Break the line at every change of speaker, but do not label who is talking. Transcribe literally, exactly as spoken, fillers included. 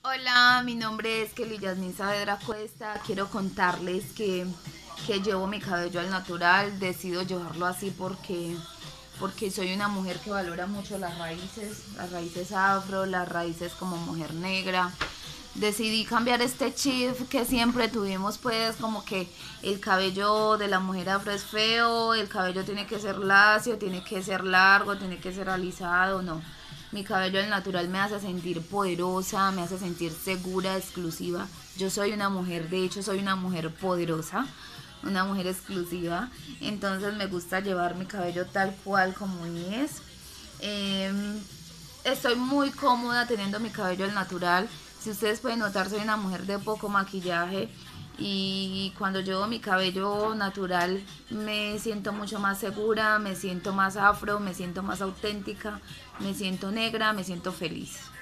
Hola, mi nombre es Kelly Yasmin Saavedra Cuesta. Quiero contarles que, que llevo mi cabello al natural. Decido llevarlo así porque, porque soy una mujer que valora mucho las raíces, las raíces afro, las raíces como mujer negra. Decidí cambiar este chip que siempre tuvimos, pues como que el cabello de la mujer afro es feo, el cabello tiene que ser lacio, tiene que ser largo, tiene que ser alisado. No, mi cabello al natural me hace sentir poderosa, me hace sentir segura, exclusiva. Yo soy una mujer, de hecho soy una mujer poderosa, una mujer exclusiva. Entonces me gusta llevar mi cabello tal cual como es. Eh, Estoy muy cómoda teniendo mi cabello al natural. Si ustedes pueden notar, soy una mujer de poco maquillaje y cuando llevo mi cabello natural me siento mucho más segura, me siento más afro, me siento más auténtica, me siento negra, me siento feliz.